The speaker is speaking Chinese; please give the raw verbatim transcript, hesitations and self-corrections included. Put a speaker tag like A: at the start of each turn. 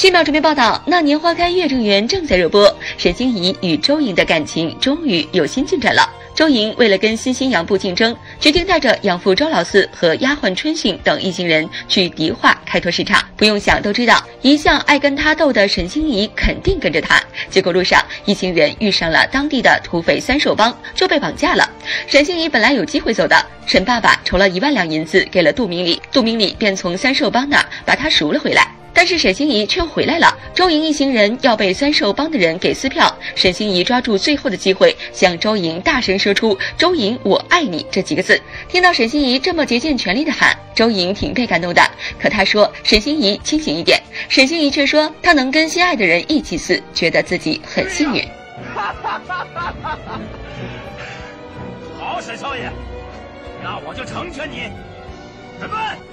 A: 新秒准备报道，那年花开月正圆正在热播，沈星移与周莹的感情终于有新进展了。周莹为了跟新兴洋部竞争，决定带着养父周老四和丫鬟春杏等一行人去迪化开拓市场。不用想都知道，一向爱跟他斗的沈星移肯定跟着他。结果路上，一行人遇上了当地的土匪三兽帮，就被绑架了。沈星移本来有机会走的，沈爸爸筹了一万两银子给了杜明礼，杜明礼便从三兽帮那儿把他赎了回来。但是沈星移却回来了，周莹一行人要被三兽帮的人给撕票。沈星移抓住最后的机会，向周莹大声说出“周莹，我爱你”这几个字。听到沈星移这么竭尽全力的喊，周莹挺被感动的。可他说沈星移清醒一点，沈星移却说他能跟心爱的人一起死，觉得自己很幸运。
B: 好，沈少爷，那我就成全你。准备。